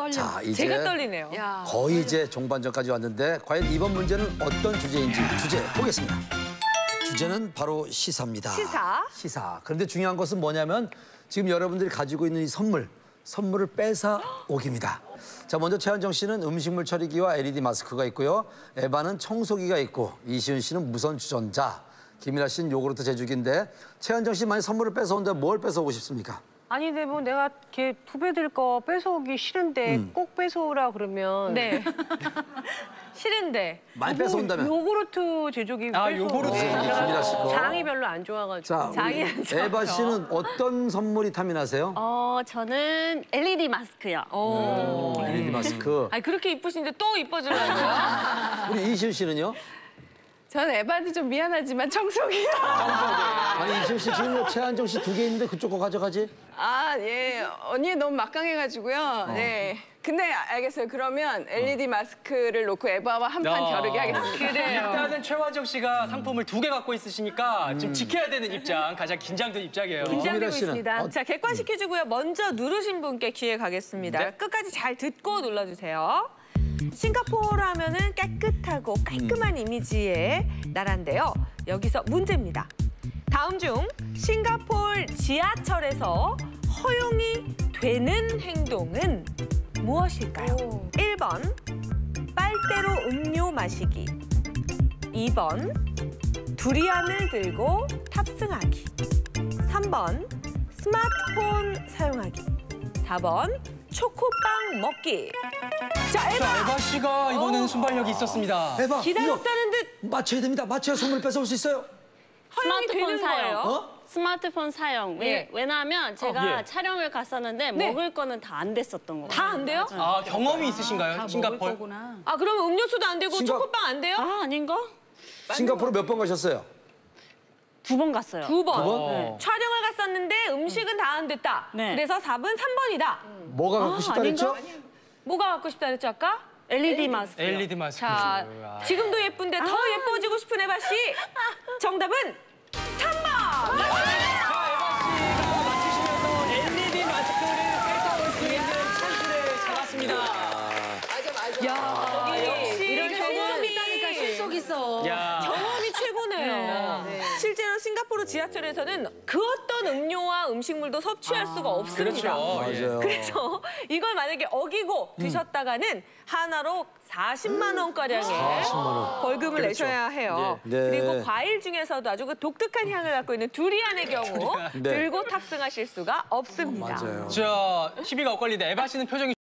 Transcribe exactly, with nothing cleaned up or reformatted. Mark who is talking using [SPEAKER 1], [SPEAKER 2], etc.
[SPEAKER 1] 떨려.
[SPEAKER 2] 자, 이제
[SPEAKER 3] 제가 떨리네요.
[SPEAKER 1] 야.
[SPEAKER 2] 거의 이제 종반전까지 왔는데 과연 이번 문제는 어떤 주제인지 주제 보겠습니다. 주제는 바로 시사입니다.
[SPEAKER 3] 시사.
[SPEAKER 2] 시사. 그런데 중요한 것은 뭐냐면 지금 여러분들이 가지고 있는 이 선물, 선물을 뺏어 오기입니다. 자, 먼저 최한정 씨는 음식물 처리기와 엘이디 마스크가 있고요. 에바는 청소기가 있고 이시은 씨는 무선 주전자, 김이나 씨는 요구르트 제주기인데 최한정 씨 만약 선물을 뺏어온다면 뭘 뺏어오고 싶습니까?
[SPEAKER 3] 아니, 근데 뭐 내가 걔 후배들 거 뺏어오기 싫은데
[SPEAKER 2] 음.
[SPEAKER 3] 꼭 뺏어오라 그러면.
[SPEAKER 1] 네.
[SPEAKER 3] 싫은데.
[SPEAKER 2] 많이 뺏어온다면?
[SPEAKER 3] 요구르트 제조기
[SPEAKER 4] 아,
[SPEAKER 3] 뺏어오고.
[SPEAKER 4] 요구르트.
[SPEAKER 2] 네, 김이나 씨 거.
[SPEAKER 3] 장이 별로 안 좋아가지고.
[SPEAKER 2] 자,
[SPEAKER 3] 장이
[SPEAKER 2] 우리
[SPEAKER 3] 안 좋아서.
[SPEAKER 2] 에바 씨는 어떤 선물이 탐이나세요?
[SPEAKER 1] 어, 저는 엘이디 마스크요.
[SPEAKER 3] 오.
[SPEAKER 2] 엘이디 마스크.
[SPEAKER 3] 아니, 그렇게 이쁘신데 또 이뻐지려고요?
[SPEAKER 2] 우리 이시은 씨는요?
[SPEAKER 5] 저는 에바한테 좀 미안하지만 청소기요.
[SPEAKER 2] 아니 이시은 씨 지금 뭐 최한정 씨 두 개 있는데 그쪽 거 가져가지?
[SPEAKER 5] 아, 예. 언니 너무 막강해가지고요. 네. 근데 알겠어요. 그러면 엘이디 마스크를 놓고 에바와 한 판
[SPEAKER 4] 야.
[SPEAKER 5] 겨루기 하겠습니다.
[SPEAKER 3] 그래요.
[SPEAKER 4] 일단은 최화정 씨가 상품을 두 개 갖고 있으시니까 지금 지켜야 되는 입장, 가장 긴장된 입장이에요.
[SPEAKER 2] 김이나
[SPEAKER 3] 긴장되고
[SPEAKER 2] 씨는?
[SPEAKER 3] 있습니다.
[SPEAKER 2] 어,
[SPEAKER 3] 자, 객관식 퀴즈고요. 먼저 누르신 분께 기회 가겠습니다.
[SPEAKER 4] 네.
[SPEAKER 3] 끝까지 잘 듣고 눌러주세요. 싱가포르 하면은 깨끗하고 깔끔한 이미지의 나라인데요. 여기서 문제입니다. 다음 중 싱가포르 지하철에서 허용이 되는 행동은 무엇일까요? 일 번 빨대로 음료 마시기, 이 번 두리안을 들고 탑승하기, 삼 번 스마트폰 사용하기, 사 번 초코빵 먹기. 자, 에바!
[SPEAKER 4] 자, 에바 씨가 이번에는 순발력이 있었습니다.
[SPEAKER 2] 에바
[SPEAKER 3] 기다렸다는 듯
[SPEAKER 2] 이거 맞춰야 됩니다. 맞춰야 선물 뺏어올 수 있어요.
[SPEAKER 3] 허용이
[SPEAKER 1] 스마트폰
[SPEAKER 3] 되는
[SPEAKER 1] 사용.
[SPEAKER 3] 거예요.
[SPEAKER 2] 어?
[SPEAKER 1] 스마트폰 사용. 왜,
[SPEAKER 3] 예.
[SPEAKER 1] 왜냐하면 제가
[SPEAKER 4] 예.
[SPEAKER 1] 촬영을 갔었는데
[SPEAKER 3] 네.
[SPEAKER 1] 먹을 거는 다 안 됐었던 거.
[SPEAKER 3] 다 안 돼요?
[SPEAKER 4] 아, 경험이 있으신가요? 싱가포르?
[SPEAKER 3] 아, 그러면 음료수도 안 되고
[SPEAKER 2] 싱가-
[SPEAKER 3] 초코빵 안 돼요?
[SPEAKER 1] 아, 아닌가?
[SPEAKER 2] 싱가포르 몇 번 가셨어요?
[SPEAKER 1] 두 번 갔어요.
[SPEAKER 3] 두 번.
[SPEAKER 2] 두 번?
[SPEAKER 4] 네.
[SPEAKER 3] 촬영을 갔었는데 음식은 다 안 됐다.
[SPEAKER 1] 네.
[SPEAKER 3] 그래서 답은 삼 번이다.
[SPEAKER 2] 뭐가 갖고
[SPEAKER 1] 아,
[SPEAKER 2] 싶다
[SPEAKER 1] 아닌가?
[SPEAKER 2] 그랬죠?
[SPEAKER 3] 뭐가 갖고 싶다 그랬죠, 아까?
[SPEAKER 1] 엘이디 마스크.
[SPEAKER 4] 엘이디 마스크.
[SPEAKER 3] 자,
[SPEAKER 4] 아.
[SPEAKER 3] 지금도 예쁜데 더 예뻐지고 싶은 에바 씨. 정답은 삼 번!
[SPEAKER 4] 자, 에바 씨가 맞추시면서 엘이디 마스크를 뺏어올 수 있는 찬스를 잡았습니다.
[SPEAKER 3] 야, 역시
[SPEAKER 1] 이런
[SPEAKER 3] 경험이
[SPEAKER 1] 있다니까 실속 있어.
[SPEAKER 4] 야.
[SPEAKER 3] 경험이 최고네요. 실제로 싱가포르 지하철에서는 그 어떤 음료와 음식물도 섭취할 수가 없습니다.
[SPEAKER 4] 그렇죠. 예.
[SPEAKER 2] 맞아요.
[SPEAKER 3] 그래서 이걸 만약에 어기고 드셨다가는 하나로 사십만 원가량의
[SPEAKER 2] 사십만 원.
[SPEAKER 3] 벌금을 내셔야 해요.
[SPEAKER 2] 네.
[SPEAKER 3] 그리고 과일 중에서도 아주 그 독특한 향을 갖고 있는 두리안의 경우
[SPEAKER 2] 네.
[SPEAKER 3] 들고 탑승하실 수가 없습니다.
[SPEAKER 2] 맞아요.
[SPEAKER 4] 자, 시비가 엇갈리는데 에바 씨는 표정이